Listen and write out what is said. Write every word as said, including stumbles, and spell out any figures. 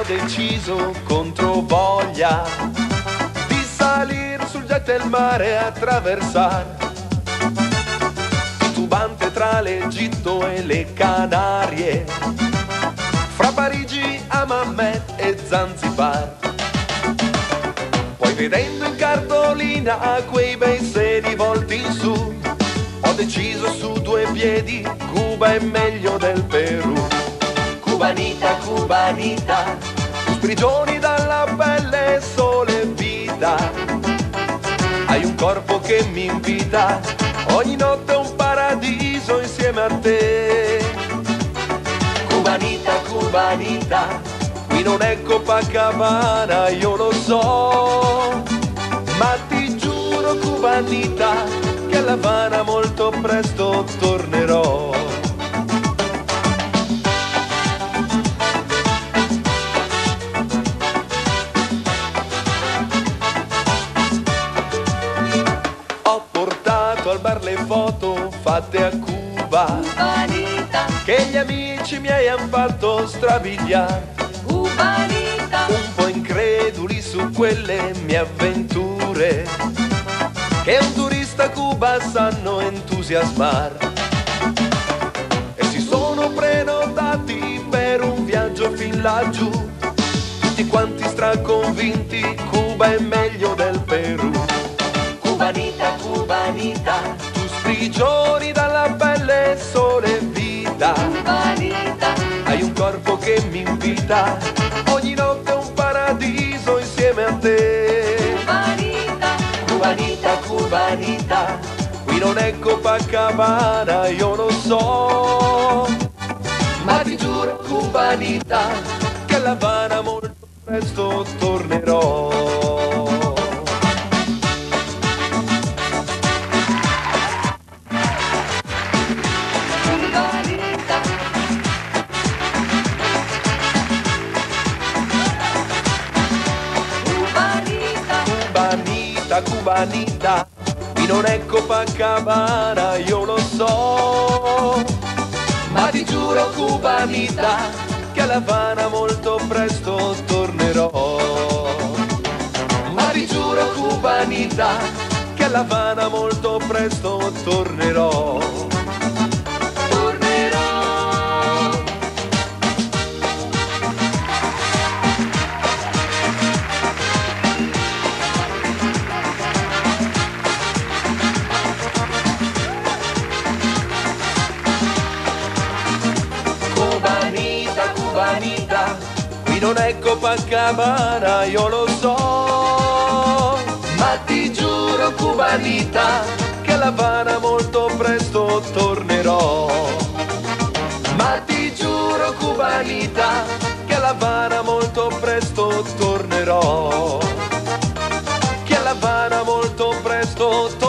deciso contro voglia di salire sul jet del mare e attraversare, titubante tra l'Egitto e le Canarie, fra Parigi, Hammamet e Zanzibar. Poi vedendo in cartolina quei bei sedi volti in su, ho deciso su due piedi, Cuba è meglio del Perù. Cubanita, cubanita, tu sprigioni dalla pelle sole e vita, hai un corpo che mi invita, ogni notte è un paradiso insieme a te. Cubanita, cubanita, qui non è Copacabana, io lo so, ma ti giuro cubanita che a La Habana molto presto tornerò. Ho portato al bar le foto fatte a Cuba, Cubanita, che gli amici miei han fatto strabiliare, cubanita, un po' increduli su quelle mie avventure che un turista a Cuba sanno entusiasmar, e si sono prenotati per un viaggio fin laggiù, tutti quanti straconvinti, Cuba è meglio del Perù. cubanita, cubanita, Tu sprigioni dalla pelle sole e vita, cubanita, hai un corpo che mi invita, ogni notte è un paradiso insieme a te. cubanita, Cubanita, cubanita, qui non è Copacabana, io lo so, ma ti giuro cubanita che a La Habana molto presto tornerò. cubanita, cubanita, Cubanita, cubanita, qui non è Copacabana, io lo so, ma ti giuro cubanita che a La Habana molto presto tornerò. Ma ti giuro cubanita che a La Habana molto presto tornerò. tornerò. Cubanita, cubanita, qui non è Copacabana, io lo so, ma ti giuro cubanita che a La Habana molto presto tornerò. Ma ti giuro cubanita che a La Habana molto presto tornerò. Che a La Habana molto presto tornerò.